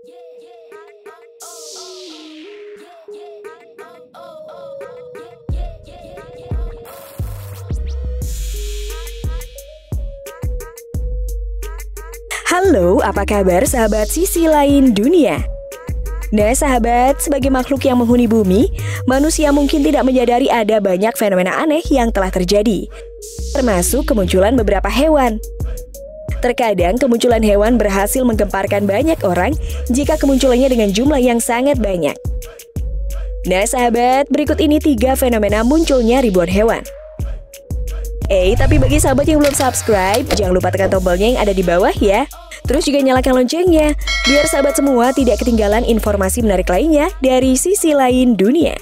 Halo, apa kabar sahabat sisi lain dunia? Nah sahabat, sebagai makhluk yang menghuni bumi, manusia mungkin tidak menyadari ada banyak fenomena aneh yang telah terjadi, termasuk kemunculan beberapa hewan. Terkadang kemunculan hewan berhasil menggemparkan banyak orang jika kemunculannya dengan jumlah yang sangat banyak. Nah sahabat, berikut ini 3 fenomena munculnya ribuan hewan. Tapi bagi sahabat yang belum subscribe, jangan lupa tekan tombolnya yang ada di bawah ya. Terus juga nyalakan loncengnya, biar sahabat semua tidak ketinggalan informasi menarik lainnya dari sisi lain dunia.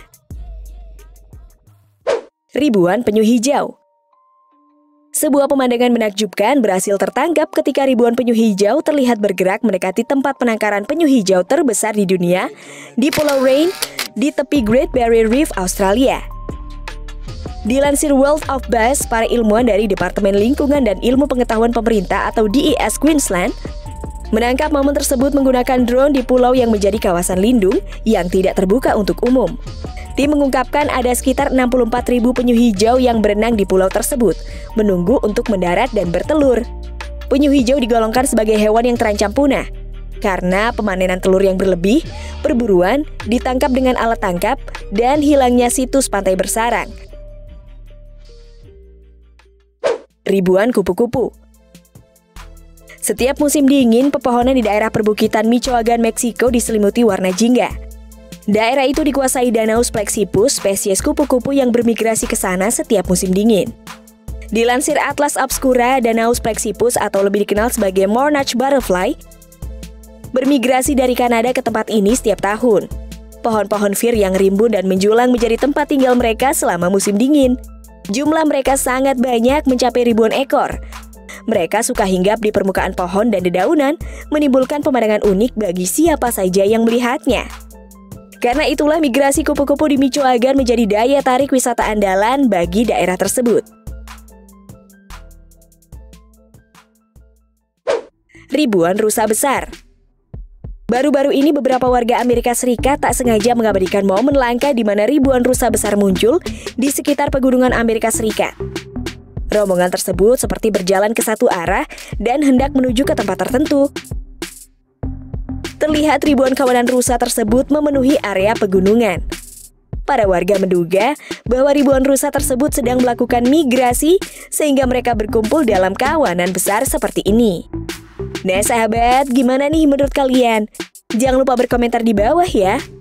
Ribuan penyu hijau. Sebuah pemandangan menakjubkan berhasil tertangkap ketika ribuan penyu hijau terlihat bergerak mendekati tempat penangkaran penyu hijau terbesar di dunia, di Pulau Rain, di tepi Great Barrier Reef, Australia. Dilansir World of Bass, para ilmuwan dari Departemen Lingkungan dan Ilmu Pengetahuan Pemerintah atau DES Queensland menangkap momen tersebut menggunakan drone di pulau yang menjadi kawasan lindung yang tidak terbuka untuk umum. Tim mengungkapkan ada sekitar 64.000 penyu hijau yang berenang di pulau tersebut, menunggu untuk mendarat dan bertelur. Penyu hijau digolongkan sebagai hewan yang terancam punah karena pemanenan telur yang berlebih, perburuan, ditangkap dengan alat tangkap, dan hilangnya situs pantai bersarang. Ribuan kupu-kupu. Setiap musim dingin, pepohonan di daerah perbukitan Michoacan, Meksiko diselimuti warna jingga. Daerah itu dikuasai Danaus plexippus, spesies kupu-kupu yang bermigrasi ke sana setiap musim dingin. Dilansir Atlas Obscura, Danaus plexippus atau lebih dikenal sebagai Moornach butterfly bermigrasi dari Kanada ke tempat ini setiap tahun. Pohon-pohon fir yang rimbun dan menjulang menjadi tempat tinggal mereka selama musim dingin. Jumlah mereka sangat banyak, mencapai ribuan ekor. Mereka suka hinggap di permukaan pohon dan dedaunan, menimbulkan pemandangan unik bagi siapa saja yang melihatnya. Karena itulah migrasi kupu-kupu di Michoacan menjadi daya tarik wisata andalan bagi daerah tersebut. Ribuan rusa besar. Baru-baru ini beberapa warga Amerika Serikat tak sengaja mengabadikan momen langka di mana ribuan rusa besar muncul di sekitar pegunungan Amerika Serikat. Rombongan tersebut seperti berjalan ke satu arah dan hendak menuju ke tempat tertentu. Terlihat ribuan kawanan rusa tersebut memenuhi area pegunungan. Para warga menduga bahwa ribuan rusa tersebut sedang melakukan migrasi sehingga mereka berkumpul dalam kawanan besar seperti ini. Nah sahabat, gimana nih menurut kalian? Jangan lupa berkomentar di bawah ya.